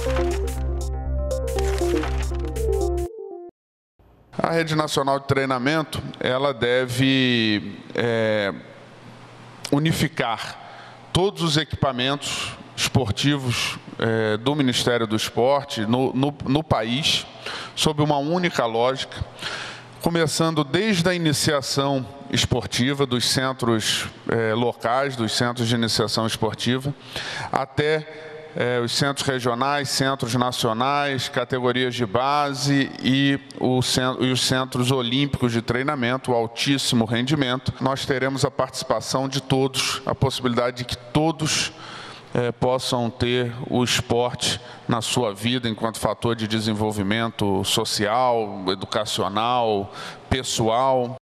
A Rede Nacional de Treinamento, ela deve unificar todos os equipamentos esportivos do Ministério do Esporte no país, sob uma única lógica, começando desde a iniciação esportiva dos centros locais, dos centros de iniciação esportiva, até os centros regionais, centros nacionais, categorias de base e os centros olímpicos de treinamento, o altíssimo rendimento. Nós teremos a participação de todos, a possibilidade de que todos possam ter o esporte na sua vida enquanto fator de desenvolvimento social, educacional, pessoal.